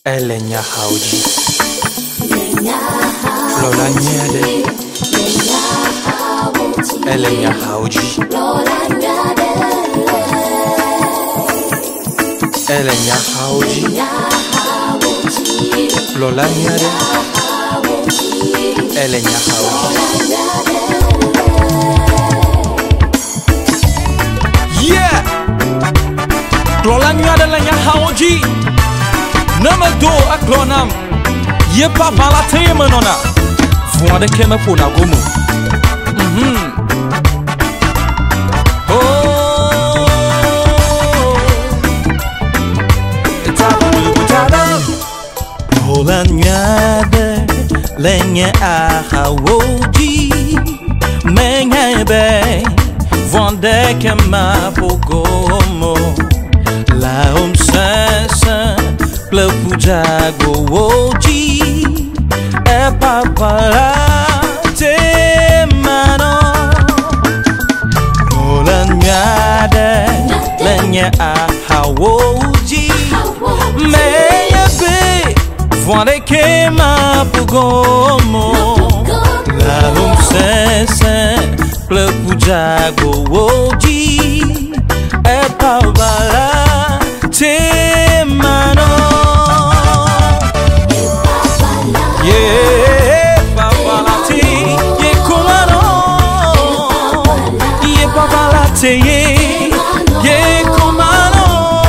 Elenya hauji Lola nyade Elenya hauji Elenya hauji Lola nyade Elenya hauji Yeah Lola nyade lenya hauji Namado aklonam Ye pa balate manona Voade kema pona gomo Oh Lola nyade Lenya ahawoji Menyebe Voade kema pogomo La umsesa Le pujago oji E papala te mano Lola nyade Lenya ahawoji Meya be Voade kema pugomo La umsese Le pujago oji E papala te mano Ye komano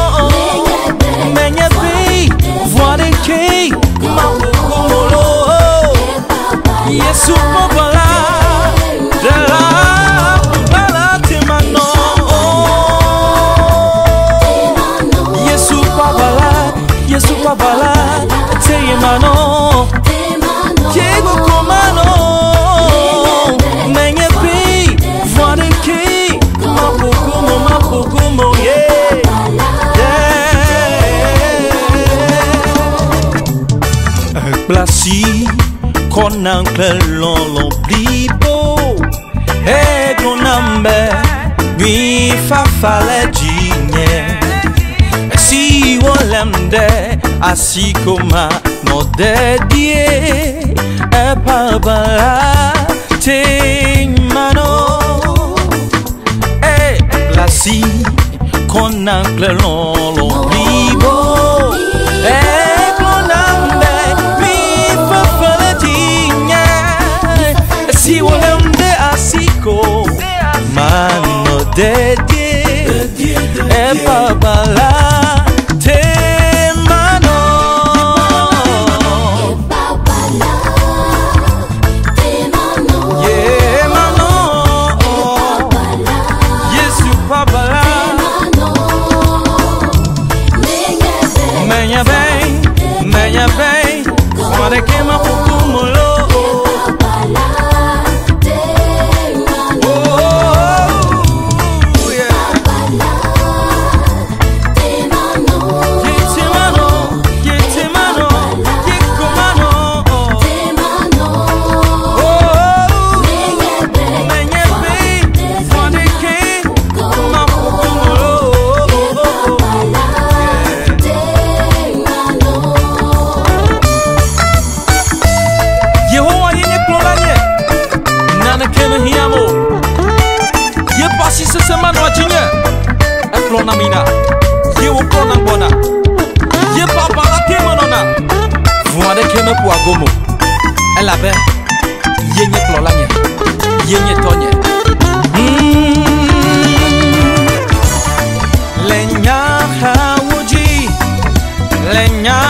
Menye be Voade ke Mabukumolo Yesu babala Dela Bala temano Yesu babala Temano Kego komano Menye be Voade ke Mabukumo, yeah, yeah. Blasi, konan klelon blibo, glonambe, mi fa fale jinye. Si wolemde, asikoma no dedie, pa bala te mano. Si konan klelon vivo glonambe mi fa falatinha si wolemde asiko mano dedie babala te mano yeah mano babala Menya bem Voade kema pukumulo Si se semana wajinya Eklona mina Ye uklona mbona Ye papa la kema nona Voade kema pou agomo Elabe Ye nye klola nye Ye nye tonye Lenya hawuji Lenya